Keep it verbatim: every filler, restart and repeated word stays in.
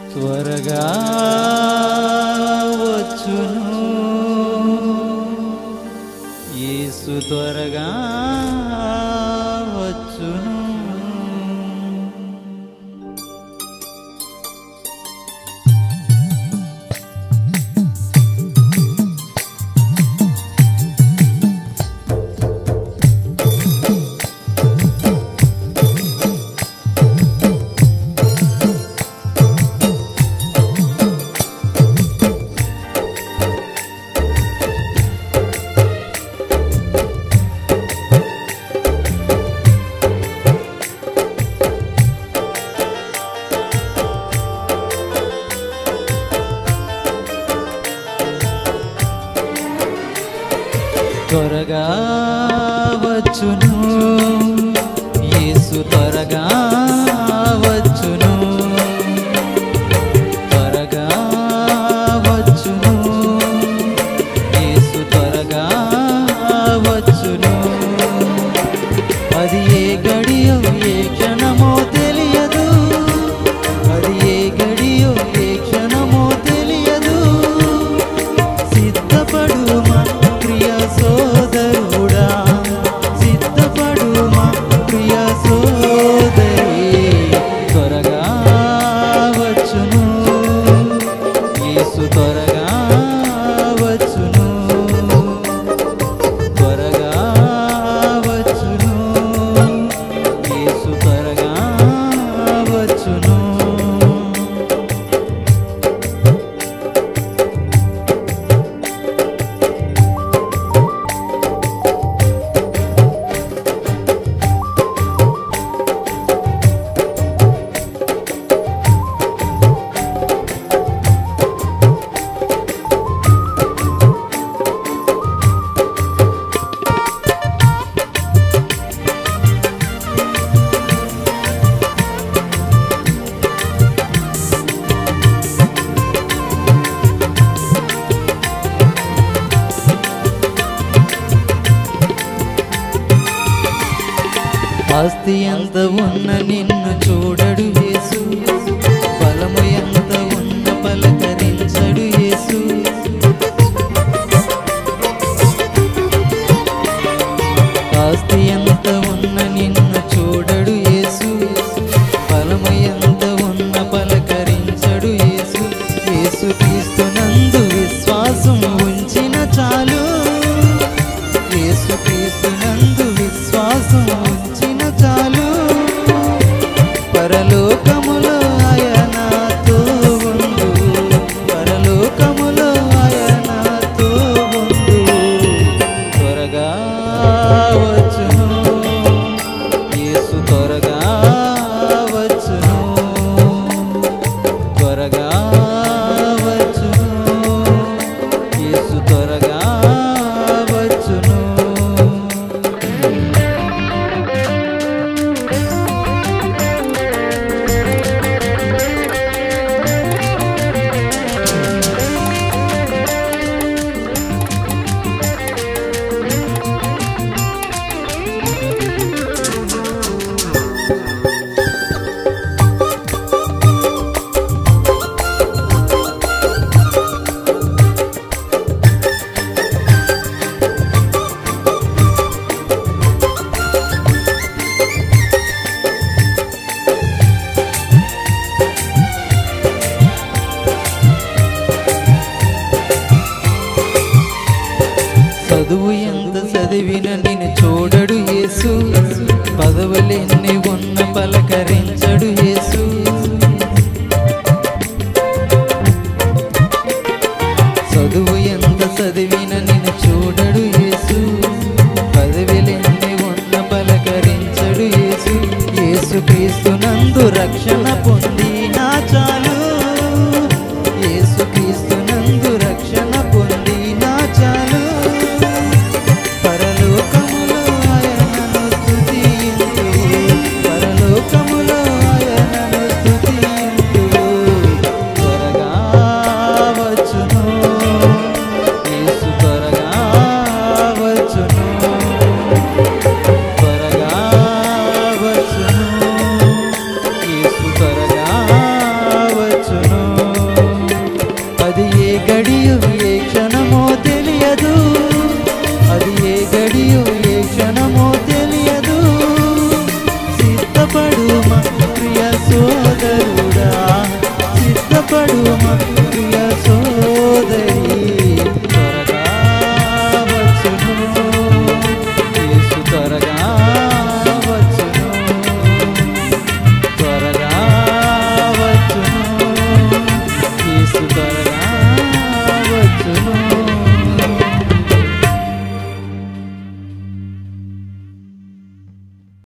త్వరగా వచ్చును యేసు త్వరగా వచ్చును. త్వరగా వచ్చును యేసు త్వరగా వచ్చును. త్వరగా వచ్చును యేసు త్వరగా వచ్చును. అది ఏ గడియో ఏ క్షణమో తెలియదు, అది ఏ గడియో ఏ క్షణమో తెలియదు. సిద్ధపడు మా ప్రియ సోదరుడా, సిద్ధపడు మా ప్రియ సోదరి. త్వరగా వచ్చును యేసు త్వరగా వచ్చును. త్వరగా వచ్చును యేసు త్వరగా వచ్చును. ఆస్తి ఎంత ఉన్న నిన్ను చూడడు యేసు, బలము ఎంత ఉన్న పలకరించడు యేసు. ఆస్తి ఎంత ఉన్న నిన్ను చూడడు యేసు, బలము ఎంత ఉన్న పలకరించడు యేసు. యేసు క్రీస్తునందు విశ్వాసం ఉంచిన చాలు, యేసు క్రీస్తునందు విశ్వాసం ఉంచిన చాలు. పరలోకములో ఆయనతో ఉండు, పరలోకములో ఆయనతో ఉండు. త్వరగా వచ్చును యేసు త్వరగా వచ్చును. త్వరగా వచ్చును యేసు త్వరగా వచ్చును. చదువు ఎంత చదివిన నిన్ను చూడడు యేసు, పదవులెన్ని ఉన్న పలకరించడు యేసు. చదువు ఎంత చదివిన నిన్ను చూడడు యేసు, పదవులెన్ని ఉన్న పలకరించడు యేసు. యేసు క్రీస్తునందు